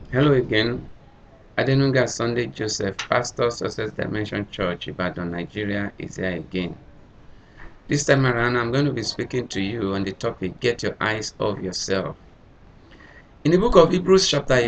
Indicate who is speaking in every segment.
Speaker 1: Hello again. Adenunga Sunday Joseph, Pastor Success Dimension Church, Ibadan, Nigeria, is here again. This time around, I'm going to be speaking to you on the topic, Get Your Eyes Off Yourself. In the book of Hebrews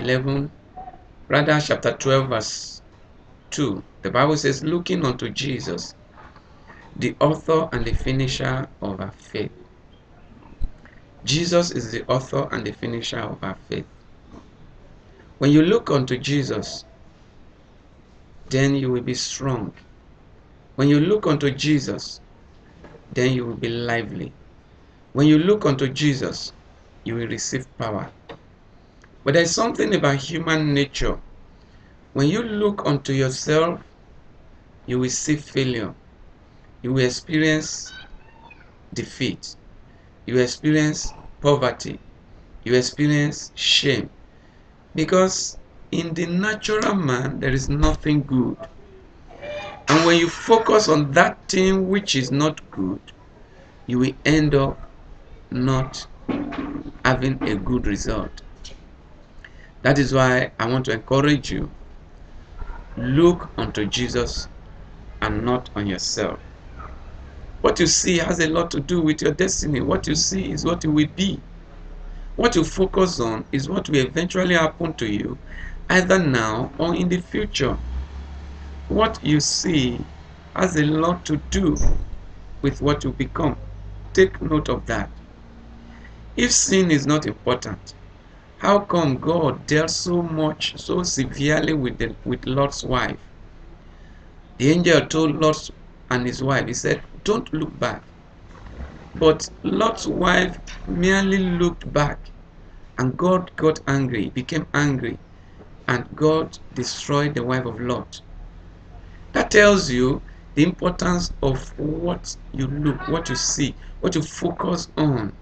Speaker 1: chapter 12, verse 2, the Bible says, looking unto Jesus, the author and the finisher of our faith. Jesus is the author and the finisher of our faith. When you look unto Jesus, then you will be strong. When you look unto Jesus, then you will be lively. When you look unto Jesus, you will receive power. But there is something about human nature. When you look unto yourself, you will see failure. You will experience defeat. You will experience poverty. You will experience shame. Because in the natural man, there is nothing good. And when you focus on that thing which is not good, you will end up not having a good result. That is why I want to encourage you. Look unto Jesus and not on yourself. What you see has a lot to do with your destiny. What you see is what you will be. What you focus on is what will eventually happen to you, either now or in the future. What you see has a lot to do with what you become. Take note of that. If sin is not important, how come God dealt so severely with Lot's wife? The angel told Lot and his wife, he said, don't look back. But Lot's wife merely looked back, and God got angry, became angry, and God destroyed the wife of Lot. That tells you the importance of what you look, what you see, what you focus on.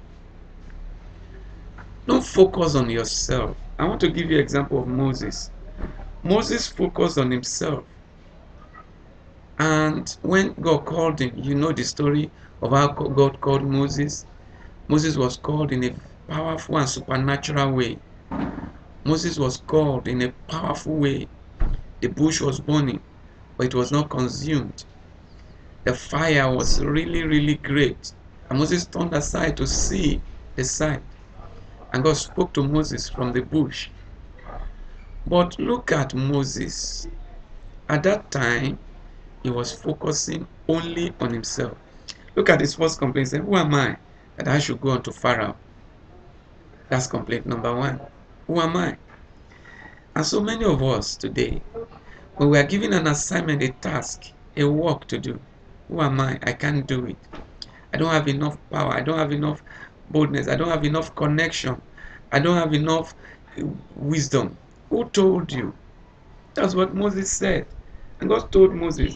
Speaker 1: Don't focus on yourself. I want to give you an example of Moses. Moses focused on himself. And when God called him, you know the story of how God called Moses. Moses was called in a powerful and supernatural way. Moses was called in a powerful way. The bush was burning, but it was not consumed. The fire was really, really great. And Moses turned aside to see the sight. And God spoke to Moses from the bush. But look at Moses. At that time, he was focusing only on himself. Look at his first complaint. He said, who am I that I should go unto Pharaoh? That's complaint number one. Who am I? And so many of us today, when we are given an assignment, a task, a work to do, who am I? I can't do it. I don't have enough power. I don't have enough boldness. I don't have enough connection. I don't have enough wisdom. Who told you? That's what Moses said. And God told Moses,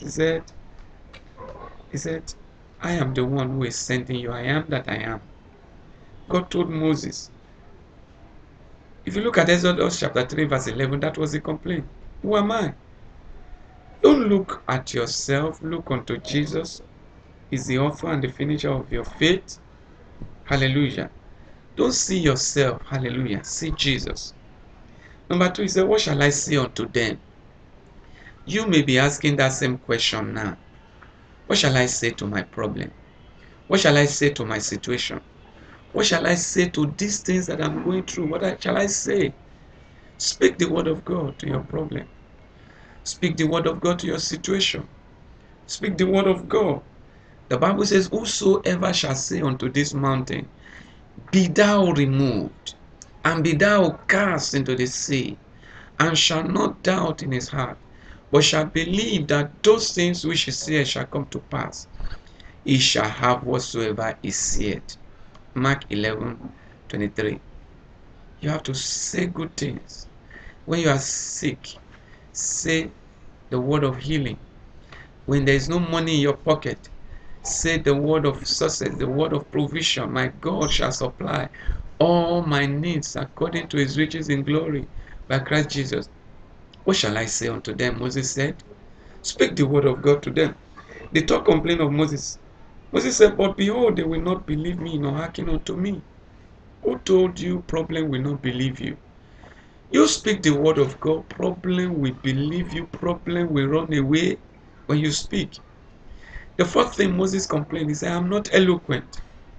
Speaker 1: He said, I am the one who is sending you. I am that I am. God told Moses. If you look at Exodus chapter 3, verse 11, that was the complaint. Who am I? Don't look at yourself. Look unto Jesus. He's the author and the finisher of your faith. Hallelujah. Don't see yourself. Hallelujah. See Jesus. Number two, he said, what shall I say unto them? You may be asking that same question now. What shall I say to my problem? What shall I say to my situation? What shall I say to these things that I'm going through? What shall I say? Speak the word of God to your problem. Speak the word of God to your situation. Speak the word of God. The Bible says, whosoever shall say unto this mountain, be thou removed, and be thou cast into the sea, and shall not doubt in his heart, but shall believe that those things which he saith shall come to pass, he shall have whatsoever he saith. Mark 11:23. You have to say good things. When you are sick, say the word of healing. When there is no money in your pocket, say the word of success, the word of provision. My God shall supply all my needs according to his riches in glory by Christ Jesus. What shall I say unto them? Moses said. Speak the word of God to them. The third complaint of Moses. Moses said, but behold, they will not believe me nor hearken unto me. Who told you problem will not believe you? You speak the word of God, problem will believe you, problem will run away when you speak. The fourth thing Moses complained is, I am not eloquent.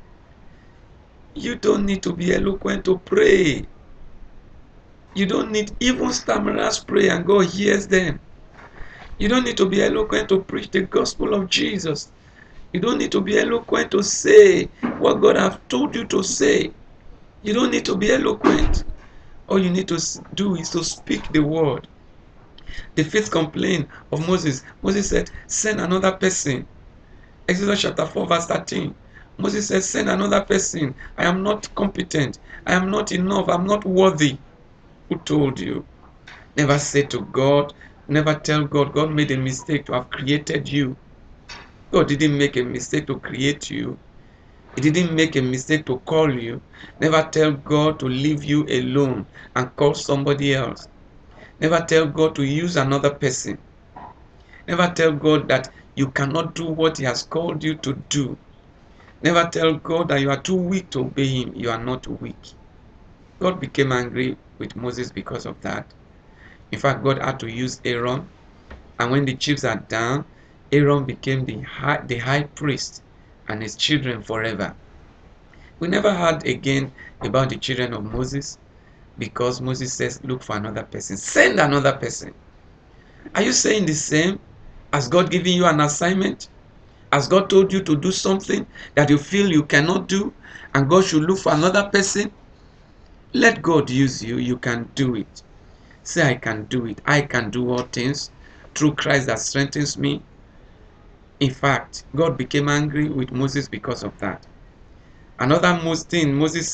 Speaker 1: You don't need to be eloquent to pray. You don't need, even stammerers pray and God hears them. You don't need to be eloquent to preach the gospel of Jesus. You don't need to be eloquent to say what God has told you to say. You don't need to be eloquent. All you need to do is to speak the word. The fifth complaint of Moses, Moses said, send another person. Exodus chapter 4 verse 13. Moses said, send another person. I am not competent. I am not enough. I am not worthy. Who told you? Never say to God, never tell God, God made a mistake to have created you. God didn't make a mistake to create you. He didn't make a mistake to call you. Never tell God to leave you alone and call somebody else. Never tell God to use another person. Never tell God that you cannot do what He has called you to do. Never tell God that you are too weak to obey Him. You are not weak. God became angry with Moses because of that. In fact, God had to use Aaron. And when the chiefs are down, Aaron became the high priest and his children forever. We never heard again about the children of Moses because Moses says, look for another person. Send another person. Are you saying the same? Has God given you an assignment? Has God told you to do something that you feel you cannot do and God should look for another person? Let God use you. You can do it. Say, I can do it. I can do all things through Christ that strengthens me. In fact, God became angry with Moses because of that. Another thing Moses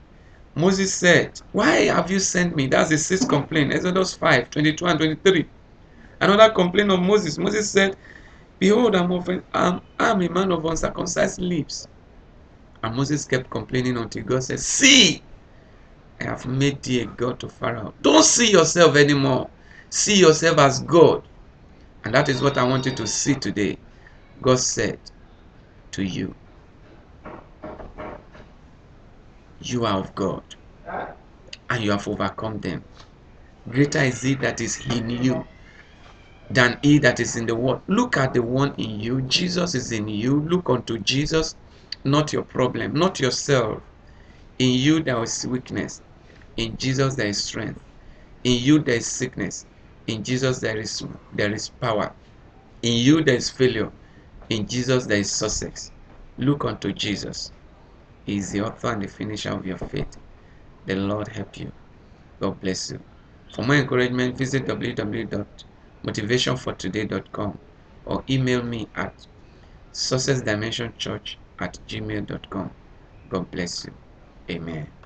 Speaker 1: said, why have you sent me? That's the sixth complaint, Exodus 5, 22 and 23. Another complaint of Moses. Moses said, behold, I'm a man of uncircumcised lips. And Moses kept complaining until God said, see, I have made thee a God to Pharaoh. Don't see yourself anymore. See yourself as God. And that is what I want you to see today. God said to you, you are of God, and you have overcome them. Greater is he that is in you than he that is in the world. Look at the one in you. Jesus is in you. Look unto Jesus, not your problem, not yourself. In you there is weakness. In Jesus there is strength. In you there is sickness. In Jesus there is power. In you there is failure. In Jesus there is success. Look unto Jesus. He is the author and the finisher of your faith. The Lord help you. God bless you. For more encouragement, visit www.motivationfortoday.com or email me at successdimensionchurch@gmail.com. God bless you. Amen.